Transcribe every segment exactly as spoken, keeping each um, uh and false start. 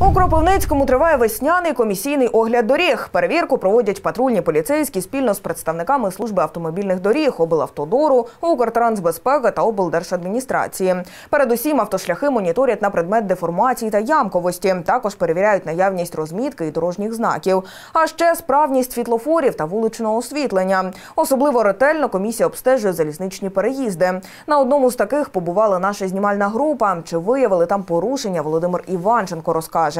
У Кропивницькому триває весняний комісійний огляд доріг. Перевірку проводять патрульні поліцейські спільно з представниками служби автомобільних доріг, облавтодору, Укртрансбезпеки та облдержадміністрації. Передусім автошляхи моніторять на предмет деформації та ямковості. Також перевіряють наявність розмітки і дорожніх знаків. А ще справність світлофорів та вуличного освітлення. Особливо ретельно комісія обстежує залізничні переїзди. На одному з таких побувала наша знімальна група. Чи виявили там порушення, Володимир Іванченко розкаже.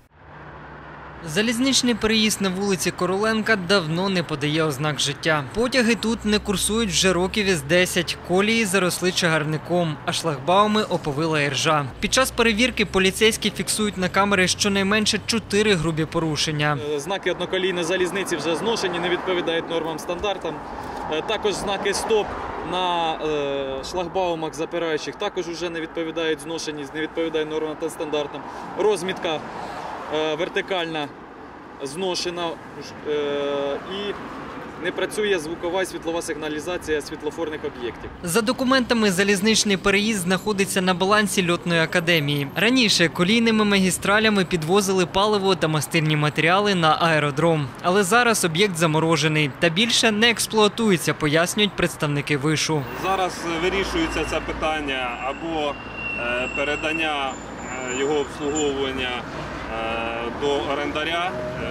Залізничний переїзд на вулиці Короленка давно не подає ознак життя. Потяги тут не курсують вже років із десять. Колії заросли чагарником, а шлагбауми оповила іржа. Під час перевірки поліцейські фіксують на камери щонайменше чотири грубі порушення. Знаки одноколійної залізниці вже зношені, не відповідають нормам, стандартам. Також знаки «Стоп» на шлагбаумах запираючих також вже не відповідають зношені, не відповідають нормам та стандартам. Розмітка вертикальна зношена і не працює звукова і світлова сигналізація світлофорних об'єктів. За документами, залізничний переїзд знаходиться на балансі льотної академії. Раніше колійними магістралями підвозили паливо та мастильні матеріали на аеродром. Але зараз об'єкт заморожений та більше не експлуатується, пояснюють представники вишу. Зараз вирішується це питання або передання його обслуговування до орендаря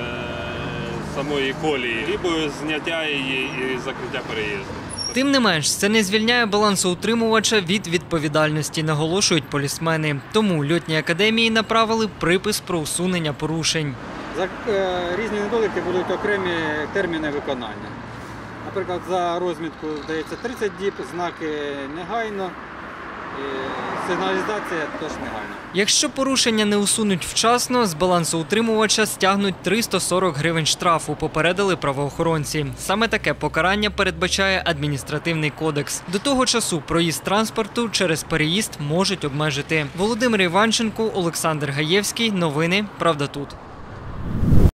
самої колії, або зняття її і закриття переїзду. Тим не менш, це не звільняє балансоутримувача від відповідальності, наголошують полісмени. Тому льотній академії направили припис про усунення порушень. За різні недоліки будуть окремі терміни виконання. Наприклад, за розмітку, здається, тридцять діб, знаки негайно. Сигналізація теж негайна. Якщо порушення не усунуть вчасно, з балансоутримувача стягнуть триста сорок гривень штрафу, попередили правоохоронці. Саме таке покарання передбачає адміністративний кодекс. До того часу проїзд транспорту через переїзд можуть обмежити. Володимир Іванченко, Олександр Гаєвський. Новини «Правда тут».